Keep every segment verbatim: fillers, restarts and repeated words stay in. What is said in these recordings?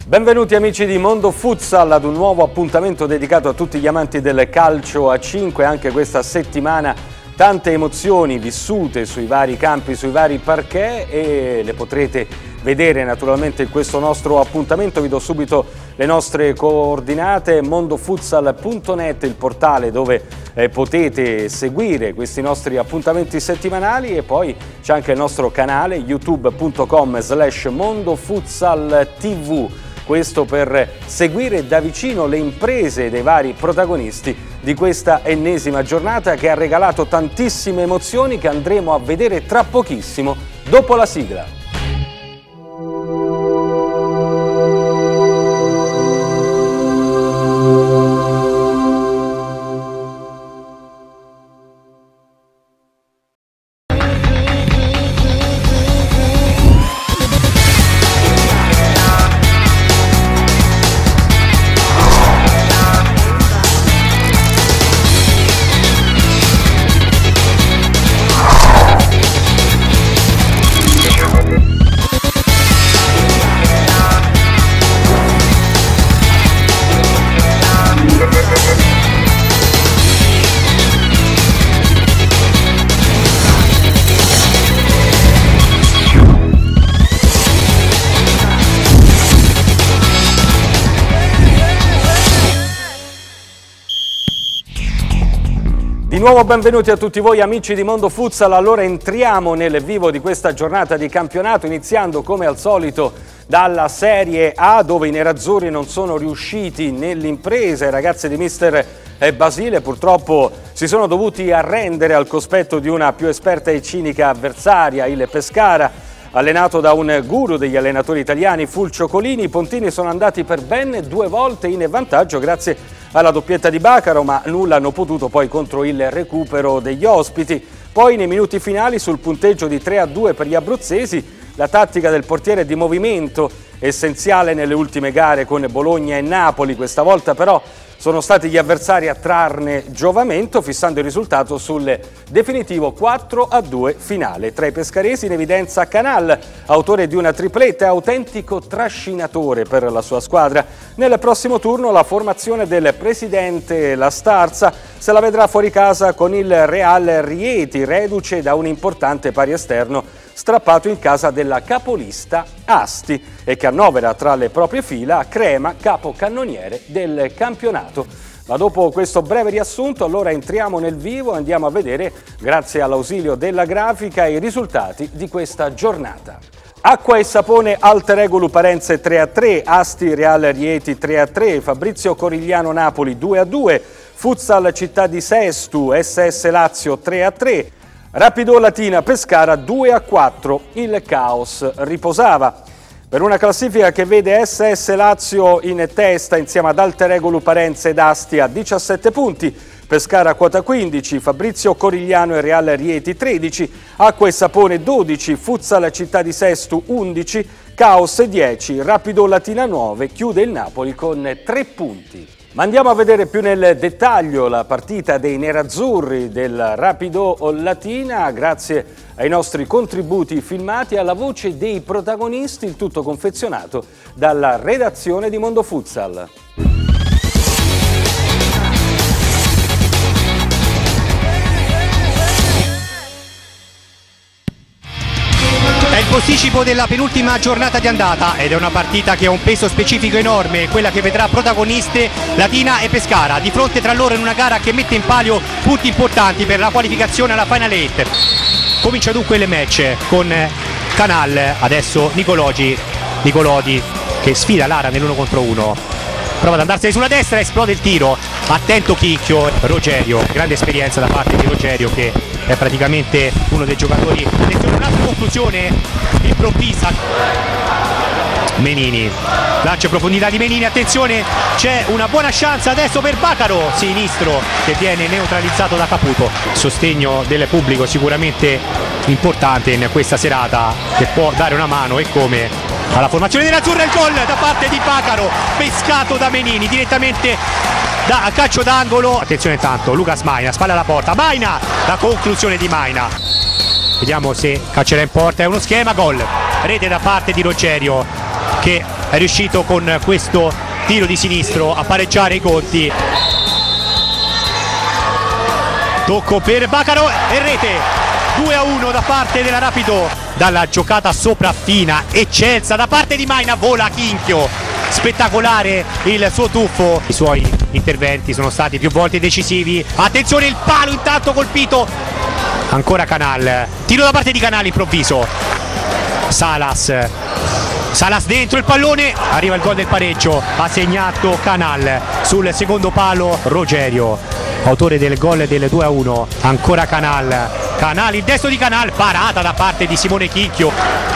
Benvenuti amici di Mondo Futsal ad un nuovo appuntamento dedicato a tutti gli amanti del calcio a cinque. Anche questa settimana tante emozioni vissute sui vari campi, sui vari parquet, e le potrete vedere naturalmente in questo nostro appuntamento. Vi do subito le nostre coordinate: mondofutsal punto net, il portale dove eh, potete seguire questi nostri appuntamenti settimanali, e poi c'è anche il nostro canale youtube punto com slash mondofutsal tv. Questo per seguire da vicino le imprese dei vari protagonisti di questa ennesima giornata che ha regalato tantissime emozioni che andremo a vedere tra pochissimo dopo la sigla. Di nuovo benvenuti a tutti voi amici di Mondo Futsal. Allora entriamo nel vivo di questa giornata di campionato, iniziando come al solito dalla Serie A, dove i nerazzurri non sono riusciti nell'impresa. I ragazzi di mister Basile purtroppo si sono dovuti arrendere al cospetto di una più esperta e cinica avversaria, il Pescara, allenato da un guru degli allenatori italiani, Fulcio Colini. I pontini sono andati per ben due volte in vantaggio grazie alla doppietta di Bacaro, ma nulla hanno potuto poi contro il recupero degli ospiti. Poi nei minuti finali, sul punteggio di tre a due per gli abruzzesi, la tattica del portiere di movimento, essenziale nelle ultime gare con Bologna e Napoli. Questa volta però sono stati gli avversari a trarne giovamento, fissando il risultato sul definitivo quattro a due finale. Tra i pescaresi in evidenza Canal, autore di una tripletta e autentico trascinatore per la sua squadra. Nel prossimo turno la formazione del presidente La Starza se la vedrà fuori casa con il Real Rieti, reduce da un importante pari esterno strappato in casa della capolista Asti, e che annovera tra le proprie fila Crema, capocannoniere del campionato. Ma dopo questo breve riassunto, allora entriamo nel vivo e andiamo a vedere, grazie all'ausilio della grafica, i risultati di questa giornata. Acqua e Sapone Alter Ego Luparenze tre a tre, Asti Real Rieti tre a tre, Fabrizio Corigliano Napoli due a due, Futsal Città di Sestu S S Lazio tre a tre, Rapido Latina Pescara due a quattro. Il caos riposava. Per una classifica che vede S S Lazio in testa insieme ad Alter Ego Luparenze ed Asti a diciassette punti, Pescara quota quindici, Fabrizio Corigliano e Real Rieti tredici, Acqua e Sapone dodici, Futsal Città di Sestu undici, Caos dieci, Rapido Latina nove, chiude il Napoli con tre punti. Ma andiamo a vedere più nel dettaglio la partita dei nerazzurri del Rapido Latina, grazie ai nostri contributi filmati e alla voce dei protagonisti, il tutto confezionato dalla redazione di Mondo Futsal. È il posticipo della penultima giornata di andata ed è una partita che ha un peso specifico enorme, quella che vedrà protagoniste Latina e Pescara di fronte tra loro in una gara che mette in palio punti importanti per la qualificazione alla Final Eight. Comincia dunque il match con Canal, adesso Nicolodi, Nicolodi che sfida Lara nell'uno contro uno, prova ad andarsene sulla destra, esplode il tiro, attento Chicchio, Rogerio, grande esperienza da parte di Rogerio che è praticamente uno dei giocatori. Attenzione, un'altra conclusione improvvisa, Menini, lancio in profondità di Menini, attenzione, c'è una buona chance adesso per Bacaro, sinistro, che viene neutralizzato da Caputo. Sostegno del pubblico sicuramente importante in questa serata, che può dare una mano, e come, alla formazione dell'azzurra. Il gol da parte di Bacaro, pescato da Menini direttamente da calcio d'angolo. Attenzione intanto Lucas Maina, spalla alla porta, Maina, la conclusione di Maina, vediamo se calcerà in porta, è uno schema, gol, rete da parte di Rogerio che è riuscito con questo tiro di sinistro a pareggiare i conti. Tocco per Baccaro e rete, due a uno da parte della Rapido. Dalla giocata sopraffina eccelsa da parte di Maina, vola Chinchio, spettacolare il suo tuffo. I suoi interventi sono stati più volte decisivi. Attenzione, il palo intanto colpito, ancora Canal, tiro da parte di Canal improvviso. Salas, Salas dentro il pallone, arriva il gol del pareggio, ha segnato Canal sul secondo palo. Rogerio, autore del gol del due a uno, ancora Canal, Canal, il destro di Canal, parata da parte di Simone Chinchio.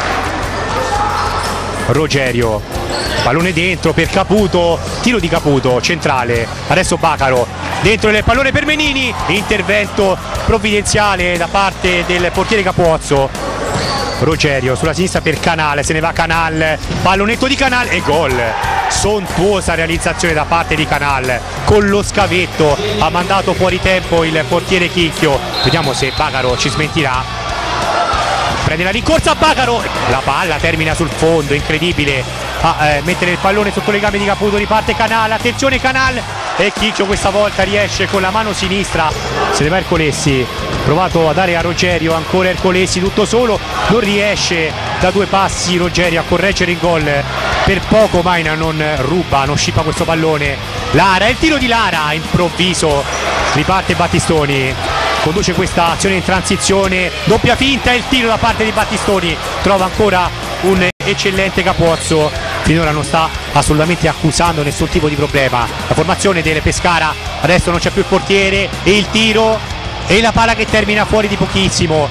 Rogerio, pallone dentro per Caputo, tiro di Caputo, centrale, adesso Baccaro, dentro il pallone per Menini, intervento provvidenziale da parte del portiere Capozzo. Rogerio sulla sinistra per Canal, se ne va Canal, pallonetto di Canal e gol. Sontuosa realizzazione da parte di Canal, con lo scavetto ha mandato fuori tempo il portiere Chinchio. Vediamo se Baccaro ci smentirà. Prende la rincorsa Baccaro, la palla termina sul fondo, incredibile a eh, mettere il pallone sotto le gambe di Caputo. Riparte Canal, attenzione Canal, e Chinchio questa volta riesce con la mano sinistra, se ne va Ercolessi, provato a dare a Rogerio, ancora Ercolessi tutto solo, non riesce da due passi Rogerio a correggere il gol. Per poco Maina non ruba, non scippa questo pallone. Lara, il tiro di Lara improvviso, riparte Battistoni, conduce questa azione in transizione, doppia finta e il tiro da parte di Battistoni, trova ancora un eccellente Capozzo, finora non sta assolutamente accusando nessun tipo di problema. La formazione del Pescara, adesso non c'è più il portiere e il tiro e la palla che termina fuori di pochissimo.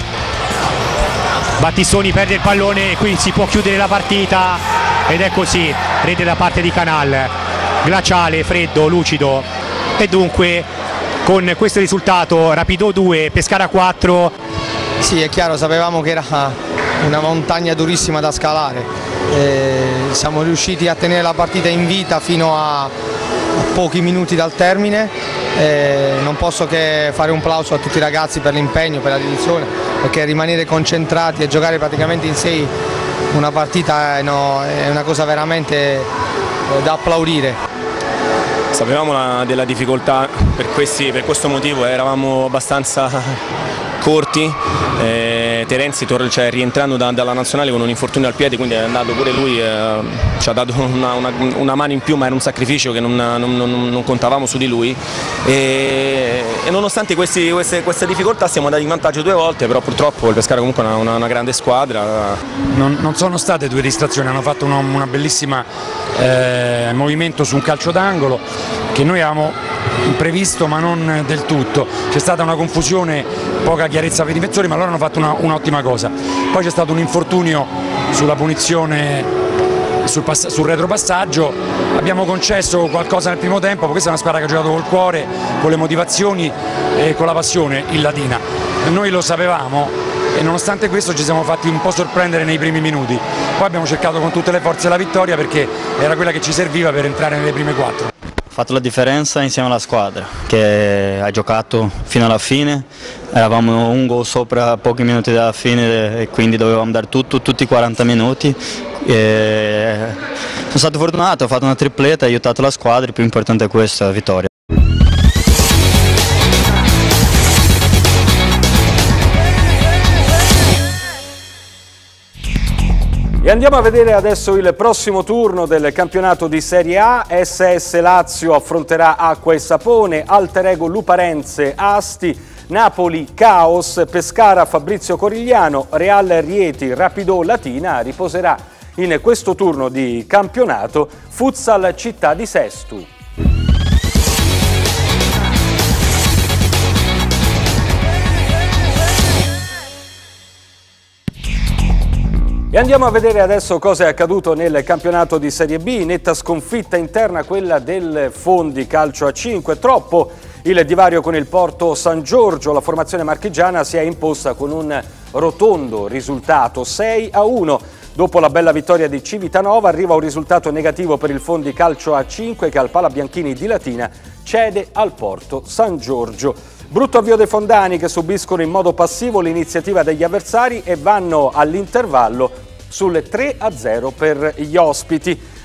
Battistoni perde il pallone e qui si può chiudere la partita ed è così, rete da parte di Canal, glaciale, freddo, lucido, e dunque con questo risultato Rapido due, Pescara quattro. Sì, è chiaro, sapevamo che era una montagna durissima da scalare, e siamo riusciti a tenere la partita in vita fino a, a pochi minuti dal termine. E non posso che fare un plauso a tutti i ragazzi per l'impegno, per la dedizione, perché rimanere concentrati e giocare praticamente in sei una partita è, no, è una cosa veramente da applaudire. Sapevamo la, della difficoltà, per, questi, per questo motivo eravamo abbastanza corti. eh, Terenzi cioè, rientrando da, dalla nazionale con un infortunio al piede, quindi è andato pure lui, eh, ci ha dato una, una, una mano in più, ma era un sacrificio che non, non, non, non contavamo su di lui, e, e nonostante questi, queste, queste difficoltà siamo andati in vantaggio due volte, però purtroppo il Pescara comunque è una, una, una grande squadra. Non, non sono state due distrazioni, hanno fatto una, una bellissima eh, movimento su un calcio d'angolo che noi avevamo previsto ma non del tutto, c'è stata una confusione, poca chiarezza per i difensori, ma loro hanno fatto un'ottima un cosa. Poi c'è stato un infortunio sulla punizione sul, sul retropassaggio, abbiamo concesso qualcosa nel primo tempo, questa è una squadra che ha giocato col cuore, con le motivazioni e con la passione in Latina. Noi lo sapevamo e nonostante questo ci siamo fatti un po' sorprendere nei primi minuti, poi abbiamo cercato con tutte le forze la vittoria perché era quella che ci serviva per entrare nelle prime quattro. Ha fatto la differenza insieme alla squadra che ha giocato fino alla fine, eravamo un gol sopra pochi minuti dalla fine e quindi dovevamo dare tutto, tutti i quaranta minuti. E sono stato fortunato, ho fatto una tripletta, ho aiutato la squadra, il più importante è questo, la vittoria. E andiamo a vedere adesso il prossimo turno del campionato di Serie A. S S Lazio affronterà Acqua e Sapone, Alter Ego Luparenze Asti, Napoli Caos, Pescara Fabrizio Corigliano, Real Rieti Rapido Latina. Riposerà in questo turno di campionato Futsal Città di Sestu. E andiamo a vedere adesso cosa è accaduto nel campionato di Serie B. Netta sconfitta interna quella del Fondi Calcio a cinque, troppo il divario con il Porto San Giorgio. La formazione marchigiana si è imposta con un rotondo risultato sei a uno. Dopo la bella vittoria di Civitanova arriva un risultato negativo per il Fondi Calcio a cinque che al Palabianchini di Latina cede al Porto San Giorgio. Brutto avvio dei fondani che subiscono in modo passivo l'iniziativa degli avversari e vanno all'intervallo sul tre a zero per gli ospiti.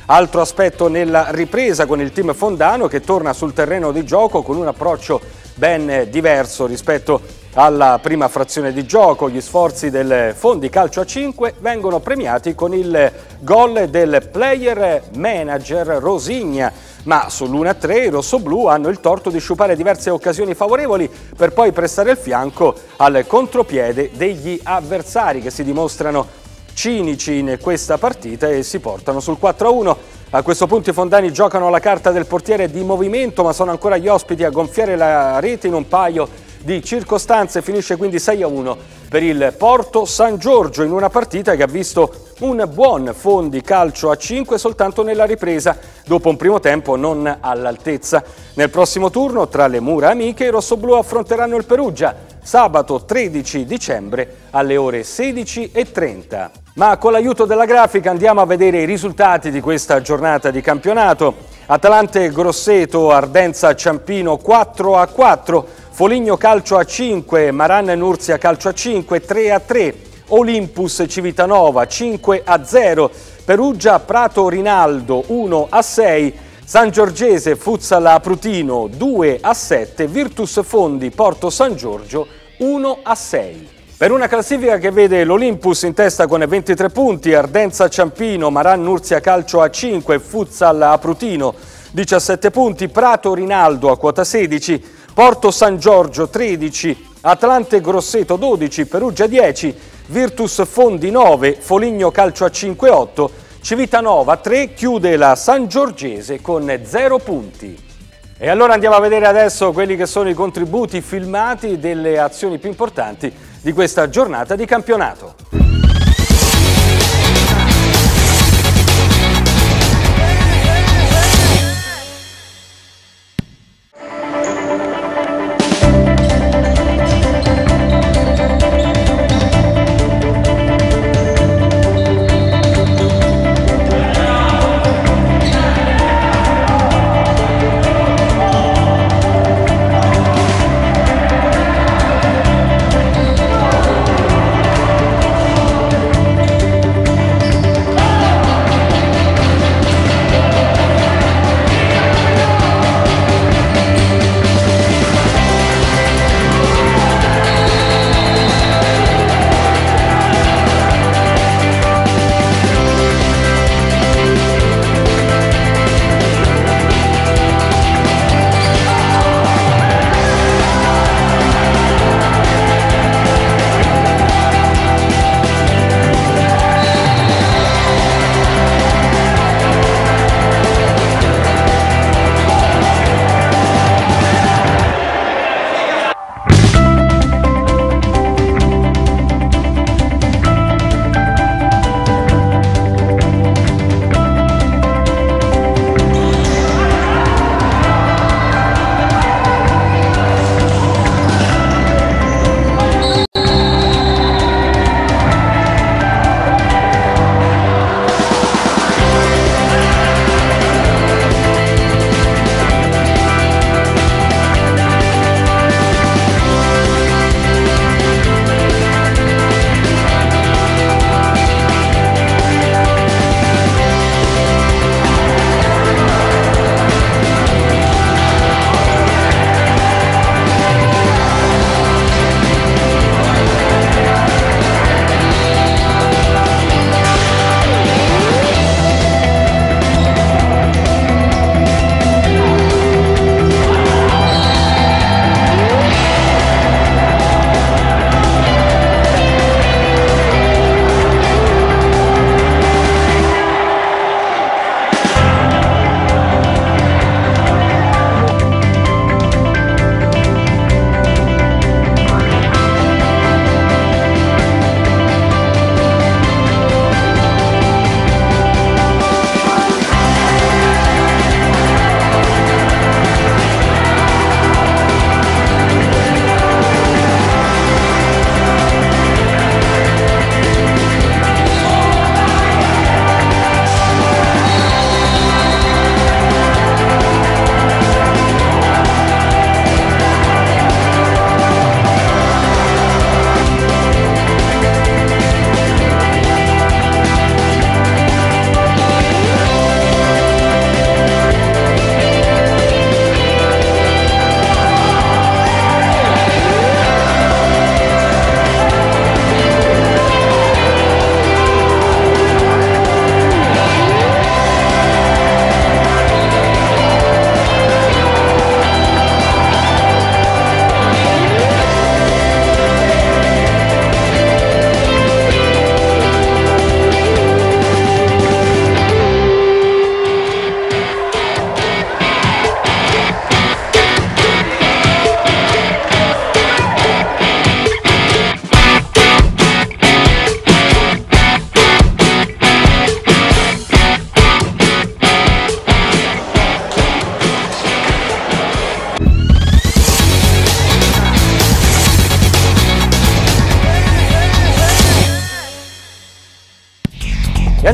Altro aspetto nella ripresa con il team Fondano che torna sul terreno di gioco con un approccio ben diverso rispetto alla prima frazione di gioco. Gli sforzi del Fondi Calcio a cinque vengono premiati con il gol del player manager Rosigna, ma sull'uno a tre i rossoblù hanno il torto di sciupare diverse occasioni favorevoli per poi prestare il fianco al contropiede degli avversari che si dimostrano cinici in questa partita e si portano sul quattro a uno. A questo punto i fondani giocano la carta del portiere di movimento, ma sono ancora gli ospiti a gonfiare la rete in un paio di circostanze. Finisce quindi sei a uno per il Porto San Giorgio in una partita che ha visto un buon Fondi Calcio a cinque soltanto nella ripresa, dopo un primo tempo non all'altezza. Nel prossimo turno, tra le mura amiche, i rossoblù affronteranno il Perugia sabato tredici dicembre alle ore sedici e trenta. Ma con l'aiuto della grafica andiamo a vedere i risultati di questa giornata di campionato. Atalante Grosseto, Ardenza Ciampino quattro a quattro, Foligno Calcio a cinque, Maran Nursia Calcio a cinque tre a tre, Olympus Civitanova cinque a zero, Perugia Prato Rinaldo uno a sei, San Giorgese Futsal Aprutino due a sette, Virtus Fondi Porto San Giorgio uno a sei. Per una classifica che vede l'Olympus in testa con ventitré punti, Ardenza Ciampino, Maran Nursia Calcio a cinque, Futsal Aprutino diciassette punti, Prato Rinaldo a quota sedici, Porto San Giorgio tredici, Atlante Grosseto dodici, Perugia dieci, Virtus Fondi nove, Foligno Calcio a cinque otto, Civitanova tre, chiude la San Giorgese con zero punti. E allora andiamo a vedere adesso quelli che sono i contributi filmati delle azioni più importanti di questa giornata di campionato.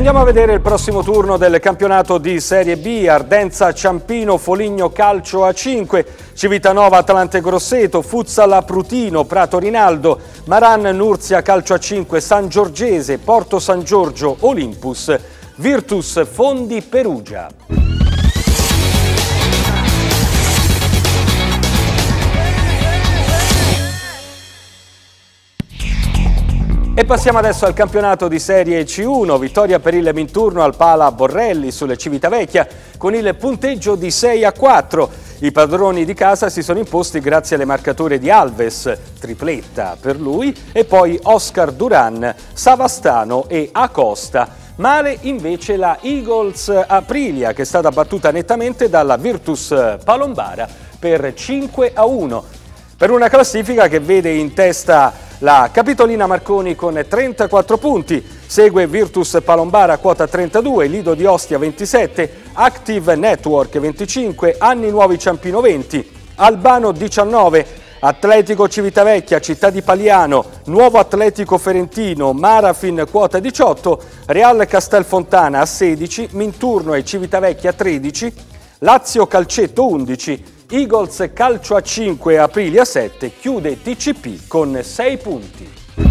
andiamo a vedere il prossimo turno del campionato di Serie B. Ardenza Ciampino Foligno Calcio A cinque, Civitanova Atlante Grosseto, Futsal Aprutino Prato Rinaldo, Maran Nurzia Calcio A cinque, San Giorgese Porto San Giorgio Olympus, Virtus Fondi Perugia. E passiamo adesso al campionato di Serie C uno, vittoria per il Minturno al Pala Borrelli sulle Civitavecchia con il punteggio di sei a quattro. I padroni di casa si sono imposti grazie alle marcature di Alves, tripletta per lui, e poi Oscar Duran, Savastano e Acosta. Male invece la Eagles Aprilia, che è stata battuta nettamente dalla Virtus Palombara per cinque a uno. Per una classifica che vede in testa la Capitolina Marconi con trentaquattro punti, segue Virtus Palombara quota trentadue, Lido di Ostia ventisette, Active Network venticinque, Anni Nuovi Ciampino venti, Albano diciannove, Atletico Civitavecchia, Città di Paliano, Nuovo Atletico Ferentino, Marafin quota diciotto, Real Castelfontana a sedici, Minturno e Civitavecchia tredici, Lazio Calcetto undici, Eagles Calcio A cinque Aprilia sette, chiude T C P con sei punti.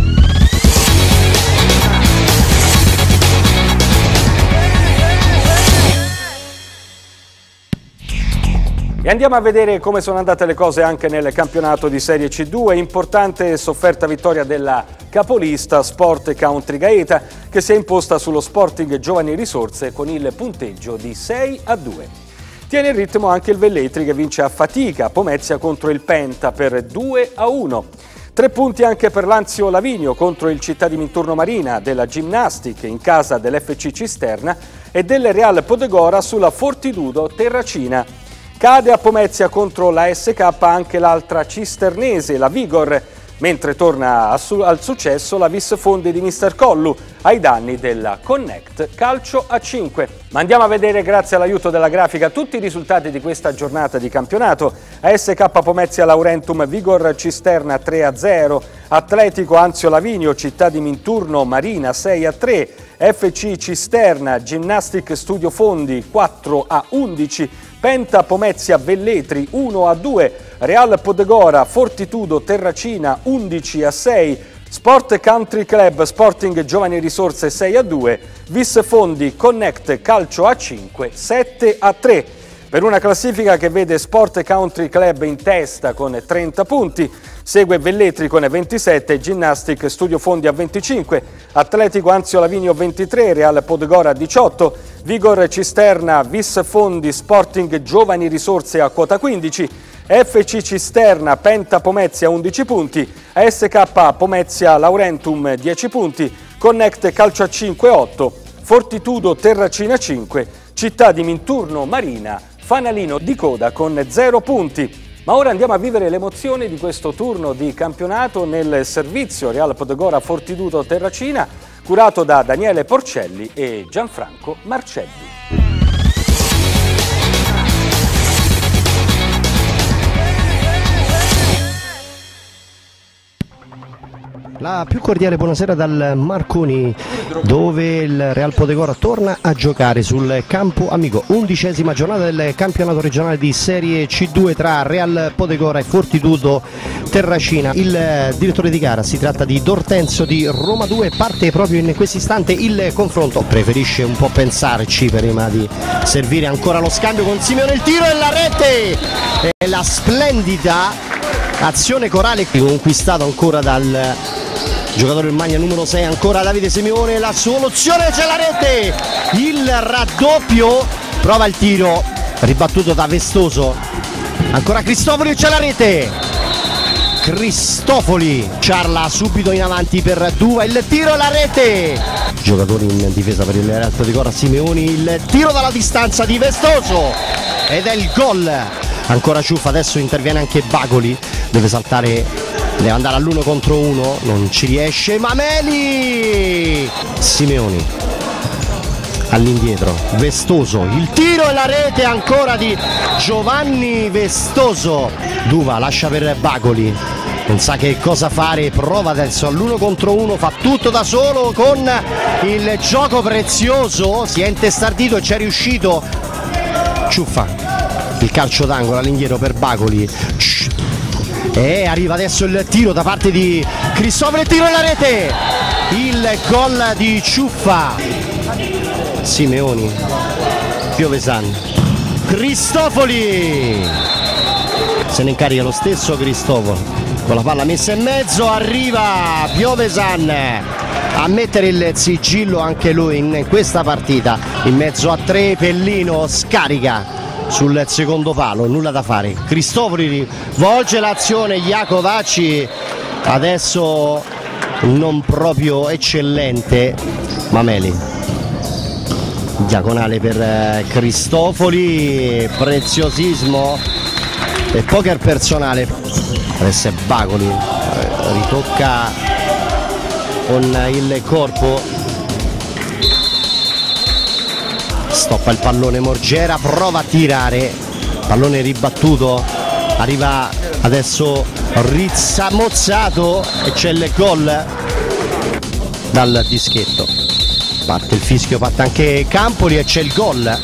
E andiamo a vedere come sono andate le cose anche nel campionato di Serie C due. Importante sofferta vittoria della capolista Sport Country Gaeta, che si è imposta sullo Sporting Giovani Risorse con il punteggio di sei a due. Tiene il ritmo anche il Velletri, che vince a fatica a Pomezia contro il Penta per due a uno. Tre punti anche per l'Anzio Lavinio contro il Città di Minturno Marina della Gymnastic in casa dell'F C Cisterna e del Real Podegora sulla Fortitudo Terracina. Cade a Pomezia contro la S K anche l'altra cisternese, la Vigor, mentre torna al successo la Vis Fondi di mister Collu ai danni della Connect Calcio A cinque. Ma andiamo a vedere, grazie all'aiuto della grafica, tutti i risultati di questa giornata di campionato. A S K Pomezia Laurentum Vigor Cisterna tre a zero, Atletico Anzio Lavinio Città di Minturno Marina sei a tre, F C Cisterna Gymnastic Studio Fondi quattro a undici, Penta Pomezia Velletri uno a due, Real Podegora Fortitudo Terracina undici a sei, Sport Country Club Sporting Giovani Risorse sei a due, Vis Fondi Connect Calcio A cinque sette a tre. Per una classifica che vede Sport Country Club in testa con trenta punti, segue Velletri con ventisette, Gymnastic Studio Fondi a venticinque, Atletico Anzio Lavinio ventitré, Real Podegora diciotto, Vigor Cisterna, Vis Fondi Sporting Giovani Risorse a quota quindici, F C Cisterna Penta Pomezia undici punti, A S K Pomezia Laurentum dieci punti, Connect Calcio A cinque otto, Fortitudo Terracina cinque, Città di Minturno Marina fanalino di coda con zero punti. Ma ora andiamo a vivere l'emozione di questo turno di campionato nel servizio Real Podegora Fortitudo Terracina, curato da Daniele Porcelli e Gianfranco Marcelli. La più cordiale buonasera dal Marconi, dove il Real Podegora torna a giocare sul campo amico. Undicesima giornata del campionato regionale di Serie C due tra Real Podegora e Fortitudo Terracina. Il direttore di gara, si tratta di D'Ortenzio di Roma due, parte proprio in questo istante il confronto. Preferisce un po' pensarci prima di servire ancora lo scambio con Simeone, il tiro e la rete! E la splendida azione corale conquistata ancora dal giocatore in maglia numero sei, ancora Davide Simeone, la soluzione, c'è la rete, il raddoppio, prova il tiro, ribattuto da Vestoso, ancora Cristofoli, c'è la rete, Cristofoli, Ciarla subito in avanti per Duva, il tiro e la rete, giocatori in difesa per il Real Podegora, Simeoni, il tiro dalla distanza di Vestoso ed è il gol, ancora Ciuffa, adesso interviene anche Bacoli, deve saltare, deve andare all'uno contro uno, non ci riesce, Mameli, Simeoni all'indietro, Vestoso, il tiro e la rete ancora di Giovanni Vestoso, Duva lascia per Bacoli, non sa che cosa fare, prova adesso all'uno contro uno, fa tutto da solo con il gioco prezioso, si è intestardito e ci è riuscito. Ciuffa, il calcio d'angolo all'indietro per Bacoli e arriva adesso il tiro da parte di Cristofoli, il tiro nella rete, il gol di Ciuffa. Simeoni, Piovesan, Cristofoli, se ne incarica lo stesso Cristofoli, con la palla messa in mezzo arriva Piovesan a mettere il sigillo anche lui in questa partita, in mezzo a tre. Pellino scarica sul secondo palo, nulla da fare, Cristofoli volge l'azione, Iacovacci adesso non proprio eccellente, Mameli, diagonale per Cristofoli, preziosismo e poker personale. Adesso è Bacoli, ritocca con il corpo, stoppa il pallone Morgera, prova a tirare, pallone ribattuto, arriva adesso Rizzamozzato e c'è il gol dal dischetto, parte il fischio, parte anche Campoli e c'è il gol.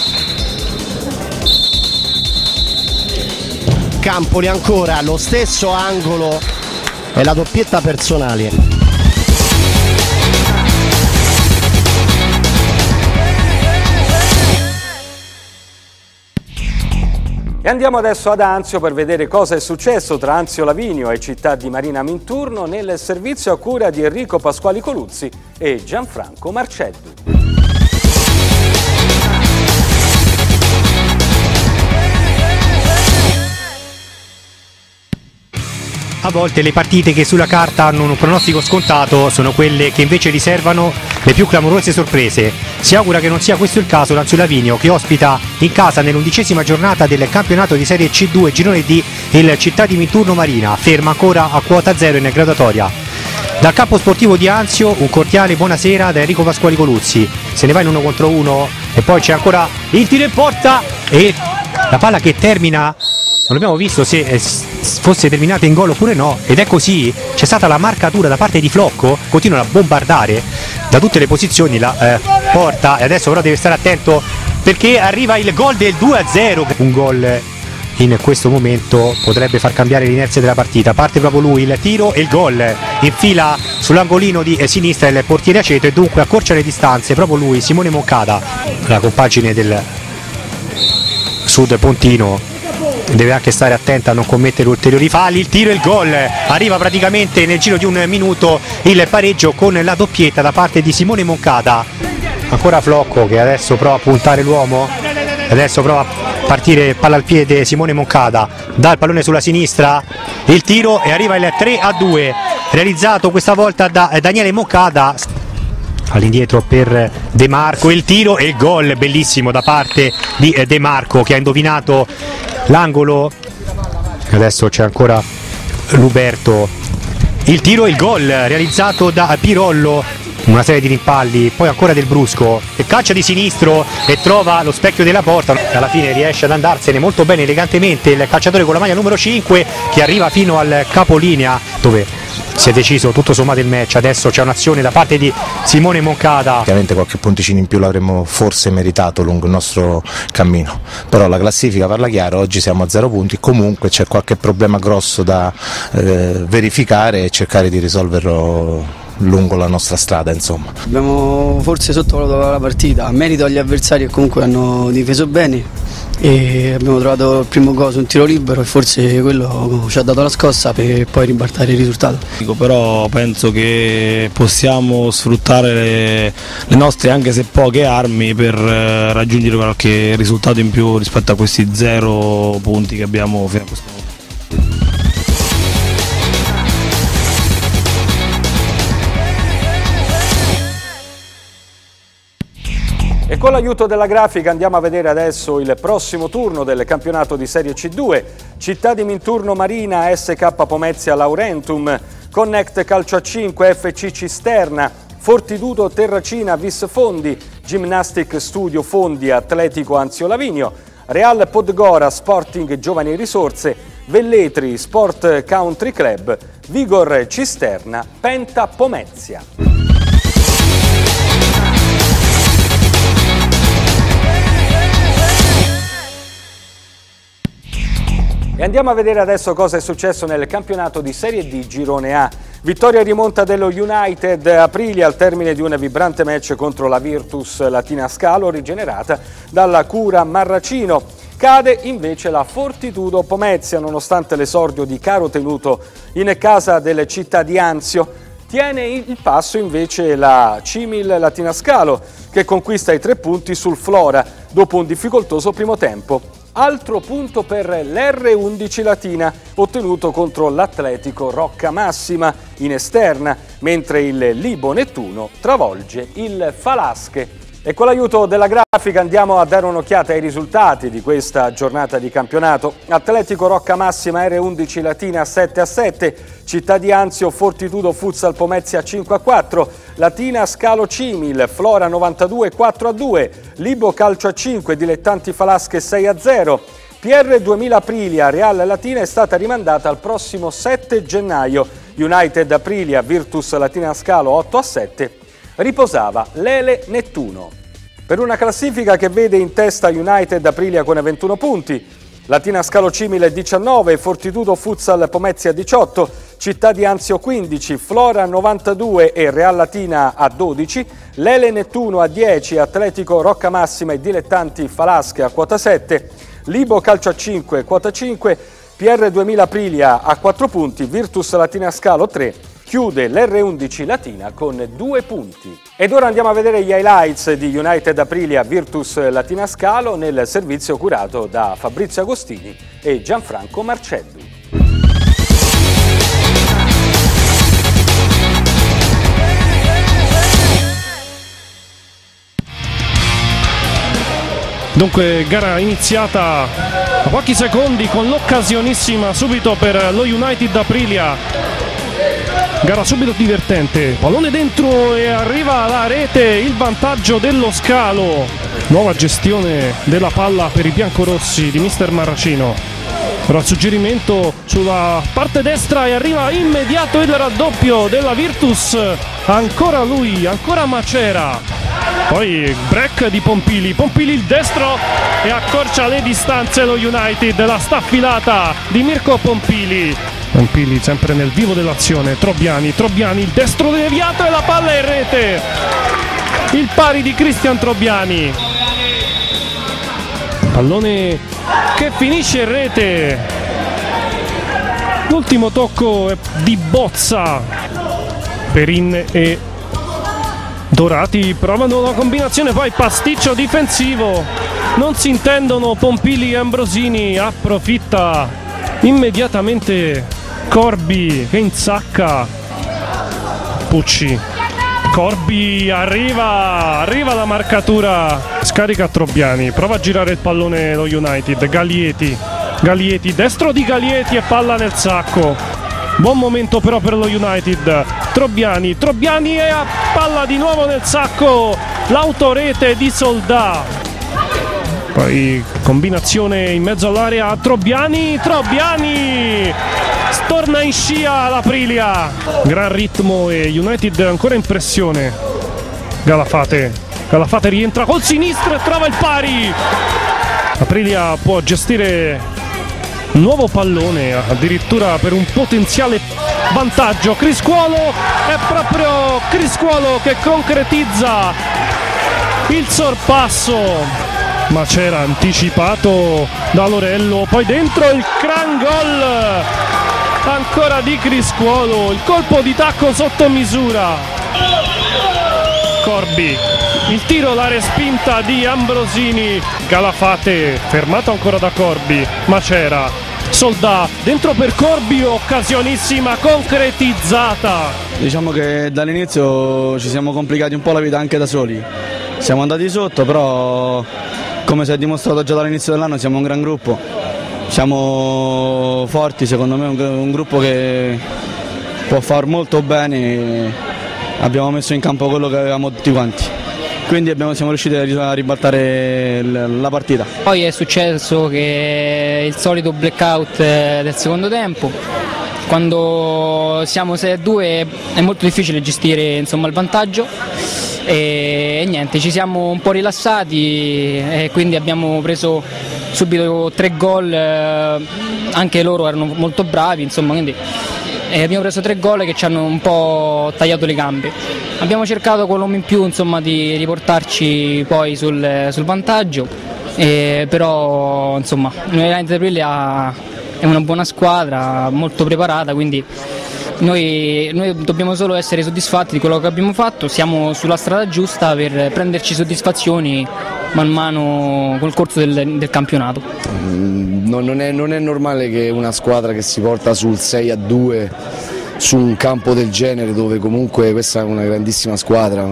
Campoli ancora, lo stesso angolo e la doppietta personale. E andiamo adesso ad Anzio per vedere cosa è successo tra Anzio Lavinio e Città di Marina Minturno nel servizio a cura di Enrico Pasquali Coluzzi e Gianfranco Marceddu. A volte le partite che sulla carta hanno un pronostico scontato sono quelle che invece riservano le più clamorose sorprese. Si augura che non sia questo il caso l'Anzio Lavinio, che ospita in casa nell'undicesima giornata del campionato di Serie C due Girone D il Città di Minturno Marina, ferma ancora a quota zero in graduatoria. Dal campo sportivo di Anzio un cordiale buonasera da Enrico Pasquali Coluzzi. Se ne va in uno contro uno e poi c'è ancora il tiro in porta e la palla che termina, non abbiamo visto se fosse terminata in gol oppure no, ed è così. C'è stata la marcatura da parte di Flocco, continua a bombardare da tutte le posizioni la eh, porta, e adesso però deve stare attento perché arriva il gol del due a zero. Un gol in questo momento potrebbe far cambiare l'inerzia della partita. Parte proprio lui, il tiro e il gol, infila sull'angolino di eh, sinistra il portiere Aceto e dunque accorcia le distanze proprio lui, Simone Moncada, la compagine del Sud Pontino. Deve anche stare attenta a non commettere ulteriori falli. Il tiro e il gol, arriva praticamente nel giro di un minuto il pareggio con la doppietta da parte di Simone Moncada. Ancora Flocco che adesso prova a puntare l'uomo, adesso prova a partire palla al piede Simone Moncada, dà il pallone sulla sinistra, il tiro e arriva il tre a due, realizzato questa volta da Daniele Moncada. All'indietro per De Marco, il tiro e il gol bellissimo da parte di De Marco che ha indovinato l'angolo. Adesso c'è ancora Luberto, il tiro e il gol realizzato da Pirollo, una serie di rimpalli, poi ancora Del Brusco che calcia di sinistro e trova lo specchio della porta, alla fine riesce ad andarsene molto bene elegantemente il calciatore con la maglia numero cinque che arriva fino al capolinea dove si è deciso tutto sommato il match. Adesso c'è un'azione da parte di Simone Moncada. Ovviamente qualche punticino in più l'avremmo forse meritato lungo il nostro cammino, però la classifica parla chiaro, oggi siamo a zero punti, comunque c'è qualche problema grosso da eh, verificare e cercare di risolverlo lungo la nostra strada, insomma. Abbiamo forse sottovalutato la partita, a merito agli avversari che comunque hanno difeso bene e abbiamo trovato il primo gol su un tiro libero e forse quello ci ha dato la scossa per poi ribaltare il risultato. Però penso che possiamo sfruttare le, le nostre anche se poche armi per eh, raggiungere qualche risultato in più rispetto a questi zero punti che abbiamo fino a questo momento. E con l'aiuto della grafica andiamo a vedere adesso il prossimo turno del campionato di Serie C due. Città di Minturno Marina, S K Pomezia Laurentum, Connect Calcio a cinque, F C Cisterna, Fortitudo Terracina Vis Fondi, Gymnastic Studio Fondi, Atletico Anzio Lavinio, Real Podgora Sporting Giovani Risorse, Velletri Sport Country Club, Vigor Cisterna, Penta Pomezia. E andiamo a vedere adesso cosa è successo nel campionato di Serie D Girone A. Vittoria e rimonta dello United Aprilia al termine di un vibrante match contro la Virtus Latina Scalo, rigenerata dalla Cura Marracino. Cade invece la Fortitudo Pomezia, nonostante l'esordio di caro tenuto in casa del Città di Anzio. Tiene il passo invece la Cimil Latina Scalo, che conquista i tre punti sul Flora dopo un difficoltoso primo tempo. Altro punto per l'R undici Latina, ottenuto contro l'Atletico Rocca Massima in esterna, mentre il Libo Nettuno travolge il Falasche. E con l'aiuto della grafica andiamo a dare un'occhiata ai risultati di questa giornata di campionato. Atletico Rocca Massima R undici Latina sette a sette, Città di Anzio Fortitudo Futsal Pomezia cinque a quattro, Latina Scalo Cimil Flora novantadue quattro a due, Libo Calcio a cinque Dilettanti Falasche sei a zero. P R duemila Aprilia Real Latina è stata rimandata al prossimo sette gennaio. United Aprilia Virtus Latina Scalo otto a sette. Riposava Lele Nettuno. Per una classifica che vede in testa United Aprilia con ventuno punti, Latina Scalo Cimile diciannove, Fortitudo Futsal Pomezia diciotto, Città di Anzio quindici, Flora novantadue e Real Latina a dodici, Lele Nettuno a dieci, Atletico Rocca Massima e Dilettanti Falasche a quota sette, Libo Calcio a cinque, quota cinque, P R duemila Aprilia a quattro punti, Virtus Latina Scalo tre, chiude l'R undici Latina con due punti. Ed ora andiamo a vedere gli highlights di United Aprilia Virtus Latina Scalo nel servizio curato da Fabrizio Agostini e Gianfranco Marcelli. Dunque, gara iniziata a pochi secondi con l'occasionissima subito per lo United Aprilia. Gara subito divertente, pallone dentro e arriva alla rete, il vantaggio dello Scalo. Nuova gestione della palla per i biancorossi di mister Marracino. Però il suggerimento sulla parte destra e arriva immediato il raddoppio della Virtus. Ancora lui, ancora Macera. Poi break di Pompili, Pompili il destro e accorcia le distanze lo United, la staffilata di Mirko Pompili. Pompili sempre nel vivo dell'azione, Trobiani, Trobiani, il destro deviato e la palla è in rete. Il pari di Cristian Trobiani. Pallone che finisce in rete. L'ultimo tocco è di Bozza. Perin e Dorati provano una combinazione, poi pasticcio difensivo. Non si intendono Pompili e Ambrosini, approfitta immediatamente Corbi che insacca Pucci. Corbi arriva, arriva la marcatura, scarica Trobiani, prova a girare il pallone lo United, Galieti, Galieti, destro di Galieti e palla nel sacco. Buon momento però per lo United, Trobiani, Trobiani e a palla di nuovo nel sacco, l'autorete di Soldà. Poi combinazione in mezzo all'area, Trobiani, Trobiani, torna in scia l'Aprilia. Gran ritmo e United ancora in pressione. Galafate, Galafate rientra col sinistro e trova il pari. Aprilia può gestire un nuovo pallone, addirittura per un potenziale vantaggio. Criscuolo, è proprio Criscuolo che concretizza il sorpasso. Ma c'era anticipato da Lorello, poi dentro il gran gol ancora di Criscuolo, il colpo di tacco sotto misura. Corbi, il tiro, la respinta di Ambrosini. Galafate fermato ancora da Corbi, ma c'era Soldà dentro per Corbi, occasionissima concretizzata. Diciamo che dall'inizio ci siamo complicati un po' la vita anche da soli, siamo andati sotto, però come si è dimostrato già dall'inizio dell'anno siamo un gran gruppo, siamo forti, secondo me un, un gruppo che può far molto bene, abbiamo messo in campo quello che avevamo tutti quanti. quindi abbiamo, siamo riusciti a ribaltare la partita. Poi è successo che il solito blackout del secondo tempo, quando siamo sei a due è molto difficile gestire, insomma, il vantaggio e, e niente, ci siamo un po' rilassati e quindi abbiamo preso subito tre gol, anche loro erano molto bravi, insomma, quindi e abbiamo preso tre gol che ci hanno un po' tagliato le gambe. Abbiamo cercato con l'uomo in più, insomma, di riportarci poi sul, sul vantaggio, e però insomma l'United Aprilia è una buona squadra, molto preparata, quindi noi, noi dobbiamo solo essere soddisfatti di quello che abbiamo fatto, siamo sulla strada giusta per prenderci soddisfazioni man mano col corso del, del campionato. No, non, è, non è normale che una squadra che si porta sul sei a due su un campo del genere, dove comunque questa è una grandissima squadra,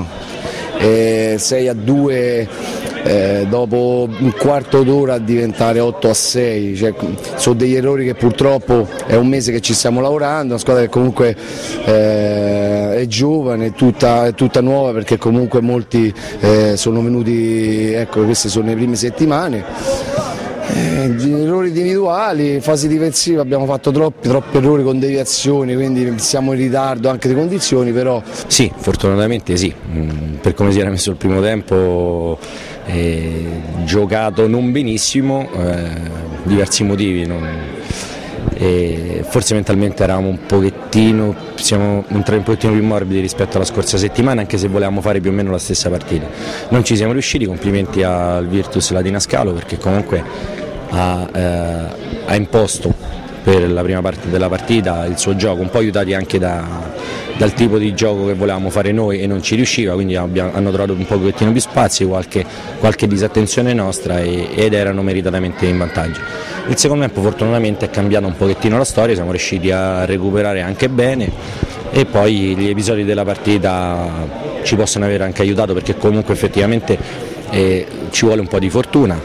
e sei a due eh, dopo un quarto d'ora a diventare otto a sei, cioè, sono degli errori che purtroppo è un mese che ci stiamo lavorando, una squadra che comunque eh, è giovane, è tutta, è tutta nuova, perché comunque molti eh, sono venuti, ecco, queste sono le prime settimane. Eh, errori individuali, fasi difensive, abbiamo fatto troppi, troppi errori con deviazioni, quindi siamo in ritardo anche di condizioni, però... Sì, fortunatamente sì, per come si era messo il primo tempo, eh, giocato non benissimo, eh, diversi motivi, non... e forse mentalmente eravamo un pochettino, siamo un, un pochettino più morbidi rispetto alla scorsa settimana, anche se volevamo fare più o meno la stessa partita. Non ci siamo riusciti, complimenti al Virtus Latina Scalo, perché comunque ha, eh, ha imposto per la prima parte della partita il suo gioco, un po' aiutati anche da, dal tipo di gioco che volevamo fare noi e non ci riusciva, quindi abbiamo, hanno trovato un pochettino più spazi, qualche, qualche disattenzione nostra e, ed erano meritatamente in vantaggio. Il secondo tempo fortunatamente è cambiata un pochettino la storia, siamo riusciti a recuperare anche bene e poi gli episodi della partita ci possono aver anche aiutato, perché comunque effettivamente eh, ci vuole un po' di fortuna.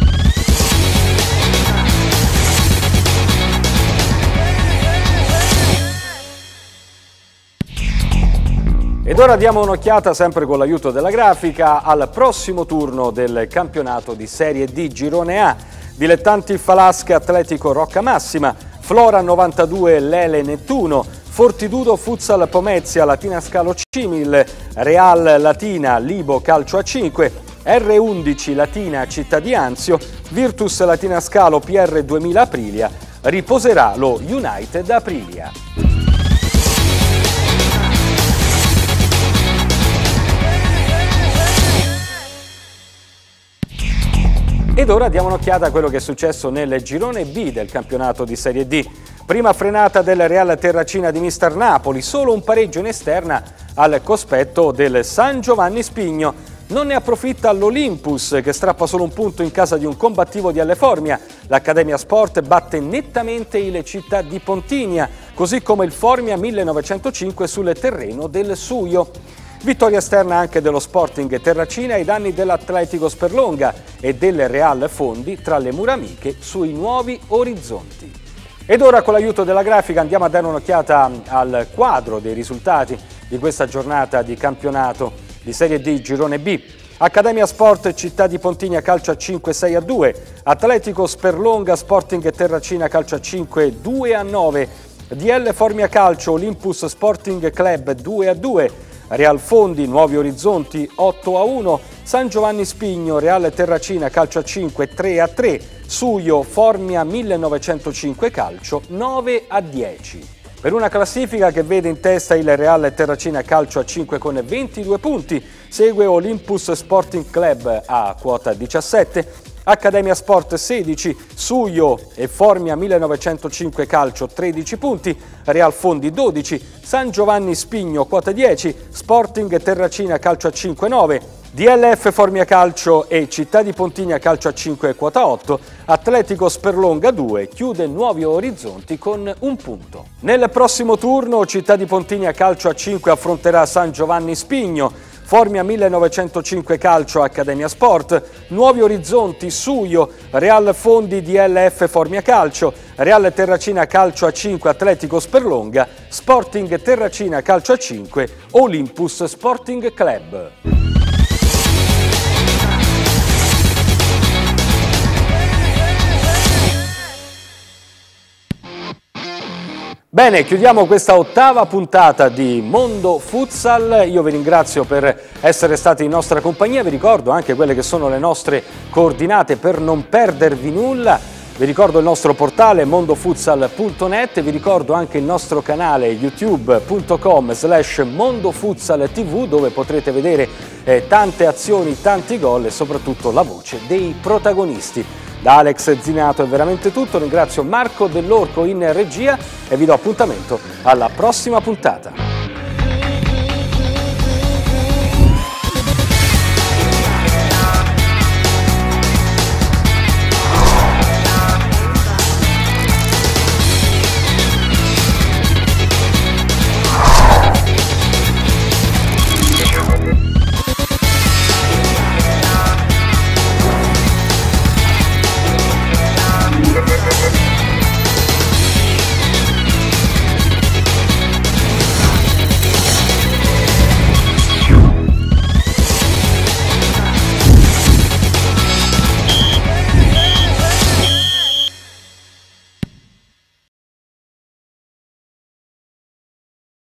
Ed ora diamo un'occhiata, sempre con l'aiuto della grafica, al prossimo turno del campionato di Serie D Girone A. Dilettanti Falasca Atletico Rocca Massima, Flora novantadue Lele Nettuno, Fortitudo Futsal Pomezia Latina Scalo Cimil, Real Latina Libo Calcio a cinque, R undici Latina Città di Anzio, Virtus Latina Scalo P R duemila Aprilia, riposerà lo United Aprilia. Ed ora diamo un'occhiata a quello che è successo nel girone B del campionato di Serie D. Prima frenata del Real Terracina di Mister Napoli, solo un pareggio in esterna al cospetto del San Giovanni Spigno. Non ne approfitta l'Olympus, che strappa solo un punto in casa di un combattivo di Alle Formia. L'Accademia Sport batte nettamente il Città di Pontinia, così come il Formia millenovecentocinque sul terreno del Suio. Vittoria esterna anche dello Sporting Terracina ai danni dell'Atletico Sperlonga e del Real Fondi tra le mura amiche sui nuovi orizzonti. Ed ora, con l'aiuto della grafica, andiamo a dare un'occhiata al quadro dei risultati di questa giornata di campionato di Serie D Girone B. Accademia Sport Città di Pontinia calcio a cinque sei a due, Atletico Sperlonga Sporting Terracina calcio a cinque due a nove, D L Formia Calcio Olympus Sporting Club due a due, Real Fondi Nuovi Orizzonti otto a uno, San Giovanni Spigno Real Terracina calcio a cinque tre a tre, Suio Formia millenovecentocinque calcio nove a dieci. Per una classifica che vede in testa il Real Terracina calcio a cinque con ventidue punti, segue Olympus Sporting Club a quota diciassette, Accademia Sport sedici, Suio e Formia millenovecentocinque calcio tredici punti, Real Fondi dodici, San Giovanni Spigno quota dieci, Sporting Terracina calcio a cinque nove, D L F Formia Calcio e Città di Pontinia calcio a cinque quota otto, Atletico Sperlonga due chiude Nuovi Orizzonti con un punto. Nel prossimo turno Città di Pontinia calcio a cinque affronterà San Giovanni Spigno, Formia millenovecentocinque calcio Accademia Sport, Nuovi Orizzonti Suio, Real Fondi D L F Formia Calcio, Real Terracina calcio a cinque Atletico Sperlonga, Sporting Terracina calcio a cinque Olympus Sporting Club. Bene, chiudiamo questa ottava puntata di Mondo Futsal. Io vi ringrazio per essere stati in nostra compagnia, vi ricordo anche quelle che sono le nostre coordinate per non perdervi nulla. Vi ricordo il nostro portale mondofutsal punto net, vi ricordo anche il nostro canale youtube punto com slash mondofutsal tv, dove potrete vedere eh, tante azioni, tanti gol e soprattutto la voce dei protagonisti. Da Alex Zinato è veramente tutto, ringrazio Marco Dell'Orco in regia e vi do appuntamento alla prossima puntata.